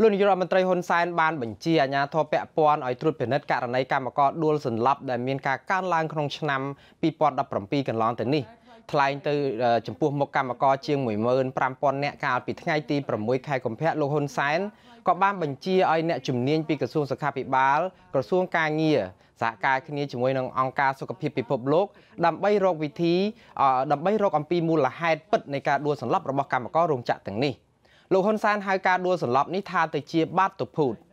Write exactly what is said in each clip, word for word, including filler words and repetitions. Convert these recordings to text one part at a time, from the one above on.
លោកនាយករដ្ឋមន្ត្រីហ៊ុនសែនបានបញ្ជាអាជ្ញាធរពាក់ព័ន្ធឲ្យត្រួតពិនិត្យករណីកម្មករដួលសន្លប់ដែលមានការកើនឡើងក្នុងឆ្នាំពីរពាន់ដប់ប្រាំពីរកន្លងទៅនេះថ្លែងទៅចំពោះមុខកម្មករជាងមួយម៉ឺនប្រាំពាន់នាក់កាលពីថ្ងៃទីប្រាំមួយខែកុម្ភៈលោកហ៊ុនសែនក៏បានបញ្ជាឲ្យអ្នកជំនាញពីក្រសួងសុខាភិបាលក្រសួងការងារសហការគ្នាជាមួយនឹងអង្គការសុខភាពពិភពលោកដើម្បីរកវិធីដើម្បីរកអំពីមូលហេតុពិតនៃការដួលសន្លប់របស់កម្មកររោងចក្រទាំងនេះលោកហ៊ុនសែនហៅការដួលសន្លប់នេះថាទៅជាបាតុភូត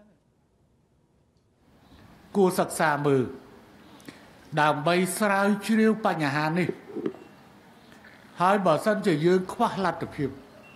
គួរសិក្សាមើលដើម្បីស្រាវជ្រាវបញ្ហានេះហើយបើសិនជាយើងខ្វះលទ្ធភាព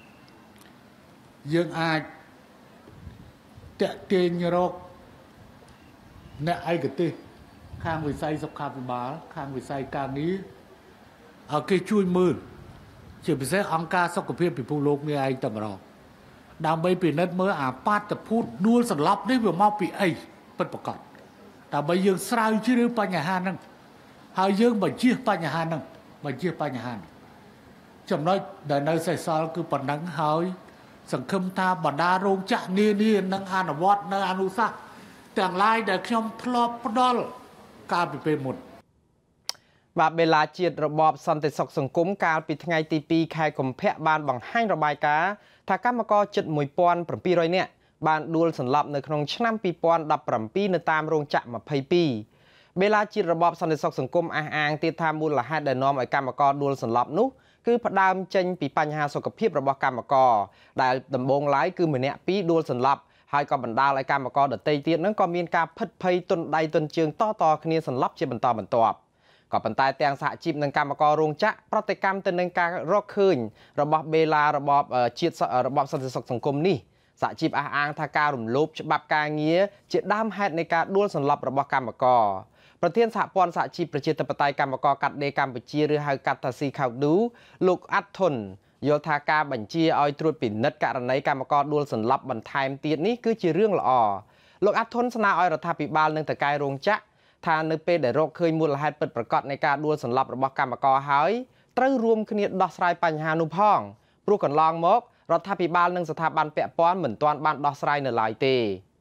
យើងអាចតាក់ទាញរកអ្នកឯកទេសខាងវិស័យសុខាភិបាលខាងវិស័យការងារឲ្យគេជួយមើលជាពិសេសអង្គការសុខភាពពិភពលោកនេះឯងតែម្ដងដើម្បីពិនិត្យមើលអាបាតុភូតដួលសន្លប់នេះវាមកពីអីពិតប្រាកដដើម្បីយើងស្រាវជ្រាវបញ្ហាហ្នឹងហើយយើងបញ្ជៀសបញ្ហាហ្នឹងបញ្ជៀសបញ្ហាចំណុចដែលនៅសេសសល់គឺប៉ុណ្ណឹងហើយសង្ឃឹមថាបណ្ដារោងចក្រនានានឹងអនុវត្តនៅអនុសាសន៍ទាំងឡាយដែលខ្ញុំធ្លាប់ផ្ដល់កាលពីពេលមុនបាទបេឡាជាតិរបបសន្តិសុខសង្គមកាលពីថ្ងៃទីពីរខែកុម្ភៈបានបង្ហាញរបាយការណ៍ថាកម្មករជិតមួយពាន់ប្រាំពីររយនាក់បានដួលសន្លប់នៅក្នុងឆ្នាំពីរពាន់ដប់ប្រាំពីរនៅតាមរោងចក្រម្ភៃពីរបេឡាជាតិរបបសន្តិសុខសង្គមអះអាងទៀតថាមូលហេតុដែលនាំឲ្យកម្មករដួលសន្លប់នោះគឺផ្ដើមចេញពីបញ្ហាសុខភាពរបស់កម្មករដែលដំបូងឡើយគឺម្នាក់ពីរដួលសន្លប់ហើយក៏បណ្ដាលឲ្យកម្មករដទៃទៀតនឹងក៏មានការភិតភ័យទន់ដៃទន់ជើងតតគ្នាសន្លប់ជាបន្តបន្ទាប់ក៏ប៉ុន្តែទាំងសហជីពនិងកម្មកររោងចក្រប្រតិកម្មទៅនឹងការរកឃើញរបស់បេឡារបបជាតិរបបសន្តិសុខសង្គមនេះសហជីពអះអាងថាការរំលោភច្បាប់ការងារជាដើមហេតុនៃការដួលសន្លប់របស់កម្មករប្រធានសហព័ន្ធសហជីពប្រជាធិបតេយ្យកម្មករកាត់ដេរកម្ពុជាឬហៅកាត់ថាស៊ីខៅឌូលោកអាត់ធុនយល់ថាការបញ្ជាឲ្យត្រួតពិនិត្យករណីកម្មករដួលសន្លប់បន្ថែមទៀតនេះគឺជារឿងល្អលោកអាត់ធុនស្នើឲ្យរដ្ឋាភិបាលនិងតកែរោងចក្រថានៅពេលដែលរកឃើញមូលហេតុពិតប្រាកដនៃការដួលសន្លប់របស់កម្មករហើយត្រូវរួមគ្នាដោះស្រាយបញ្ហានោះផងព្រោះកន្លងមករដ្ឋាភិបាលនិងស្ថាប័នពាក់ព័ន្ធមិនទាន់បានដោះស្រាយនៅឡើយទេ